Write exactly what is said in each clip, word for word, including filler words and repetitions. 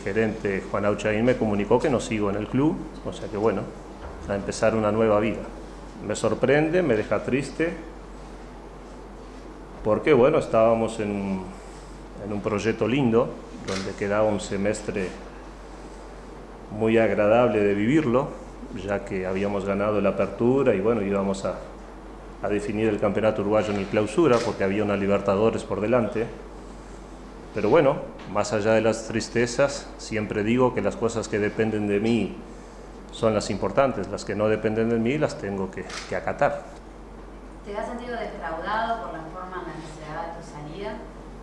gerente Juan Auchaín me comunicó que no sigo en el club, o sea que bueno, a empezar una nueva vida. Me sorprende, me deja triste, porque bueno, estábamos en un, en un proyecto lindo, donde quedaba un semestre muy agradable de vivirlo, ya que habíamos ganado la apertura y bueno, íbamos a, a definir el campeonato uruguayo en el clausura, porque había una Libertadores por delante. Pero bueno, más allá de las tristezas, siempre digo que las cosas que dependen de mí son las importantes, las que no dependen de mí las tengo que, que acatar. ¿Te has sentido defraudado por la forma en la que se da tu salida?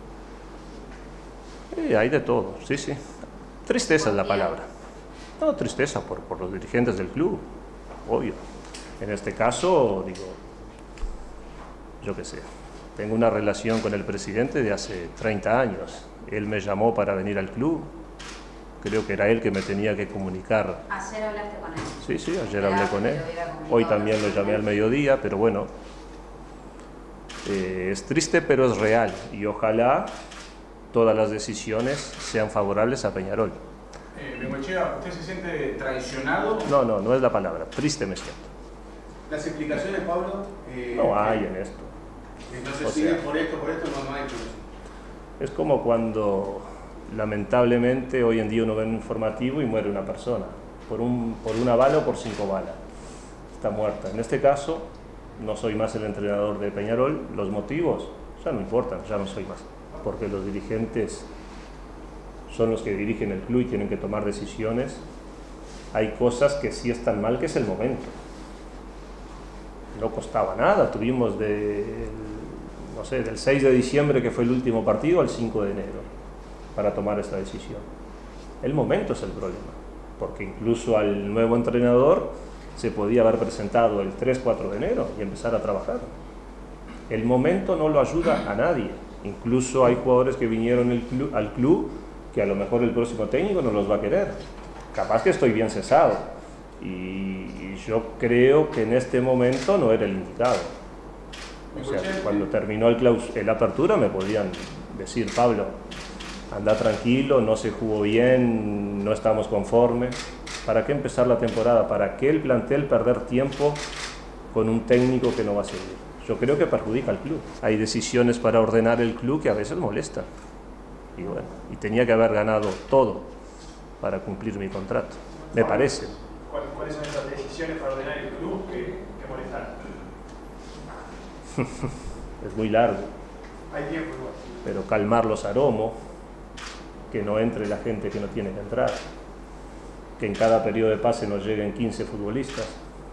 Sí, hay de todo, sí, sí. Tristeza es la palabra. No, tristeza por, por los dirigentes del club, obvio. En este caso, digo, yo qué sé, tengo una relación con el presidente de hace treinta años. Él me llamó para venir al club. Creo que era él que me tenía que comunicar. ¿Ayer hablaste con él? Sí, sí, ayer hablé con él. Hoy también lo llamé al mediodía, pero bueno, eh, es triste pero es real y ojalá todas las decisiones sean favorables a Peñarol. Eh, Bengoechea, ¿usted se siente traicionado? No, no, no es la palabra, triste me siento. Las explicaciones, Pablo... Eh, no hay en esto. Entonces, o sigue sea, por esto, por esto, no, no hay explicación. Es como cuando lamentablemente hoy en día uno ve un informativo y muere una persona, por, un, por una bala o por cinco balas, está muerta. En este caso, no soy más el entrenador de Peñarol, los motivos ya no importan, ya no soy más, porque los dirigentes son los que dirigen el club y tienen que tomar decisiones. Hay cosas que sí están mal, que es el momento. No costaba nada, tuvimos de, no sé, del seis de diciembre, que fue el último partido, al cinco de enero. Para tomar esta decisión. El momento es el problema, porque incluso al nuevo entrenador se podía haber presentado el tres cuatro de enero y empezar a trabajar. El momento no lo ayuda a nadie, incluso hay jugadores que vinieron el club, al club que a lo mejor el próximo técnico no los va a querer. Capaz que estoy bien cesado y, y yo creo que en este momento no era el indicado. O sea, cuando terminó el, claus el apertura me podían decir, Pablo, anda tranquilo, no se jugó bien, no estamos conformes. ¿Para qué empezar la temporada? ¿Para qué el plantel perder tiempo con un técnico que no va a seguir? Yo creo que perjudica al club. Hay decisiones para ordenar el club que a veces molestan. Y bueno, y tenía que haber ganado todo para cumplir mi contrato, me parece. ¿Cuáles son esas decisiones para ordenar el club que, que molestaron? Es muy largo. Hay tiempo igual. Pero calmar los aromos, que no entre la gente que no tiene que entrar, que en cada periodo de pase nos lleguen quince futbolistas.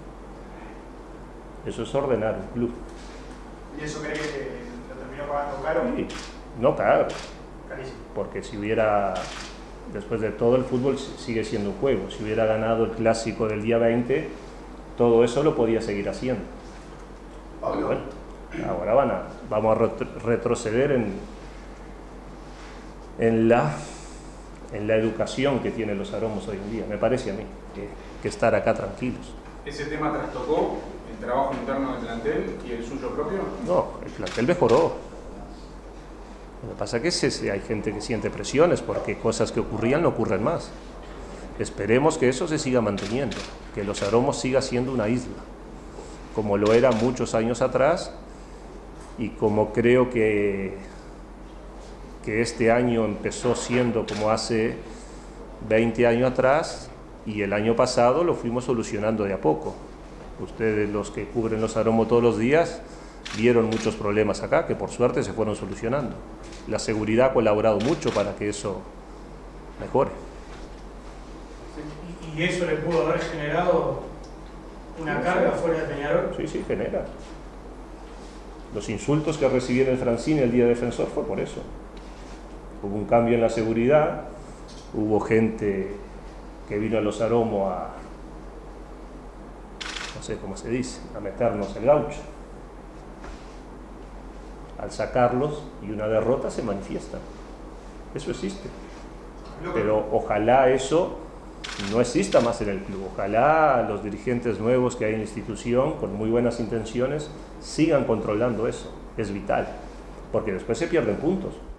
Eso es ordenar un club. ¿Y eso cree que lo terminó pagando caro? Sí, no caro, Carísimo. porque si hubiera, después de todo, el fútbol sigue siendo un juego. Si hubiera ganado el clásico del día veinte, todo eso lo podía seguir haciendo. Pero bueno, ahora van a, vamos a retro retroceder en, en, la, en la educación que tienen los aromos hoy en día, me parece a mí, que, que estar acá tranquilos. ¿Ese tema trastocó el trabajo interno del plantel y el suyo propio? No, el plantel mejoró. Lo que pasa es que es, hay gente que siente presiones porque cosas que ocurrían no ocurren más. Esperemos que eso se siga manteniendo, que los aromos siga siendo una isla, como lo era muchos años atrás y como creo que, que este año empezó siendo como hace veinte años atrás y el año pasado lo fuimos solucionando de a poco. Ustedes, los que cubren los aromos todos los días, vieron muchos problemas acá que por suerte se fueron solucionando. La seguridad ha colaborado mucho para que eso mejore. ¿Y eso le pudo haber generado una carga fuera de Peñarol? Sí, sí, genera. Los insultos que recibí en el Francine el día defensor fue por eso. Hubo un cambio en la seguridad, hubo gente que vino a los aromos a, no sé cómo se dice, a meternos el gaucho. Al sacarlos y una derrota se manifiesta. Eso existe. Pero ojalá eso no exista más en el club. Ojalá los dirigentes nuevos que hay en la institución, con muy buenas intenciones, sigan controlando eso. Es vital, porque después se pierden puntos.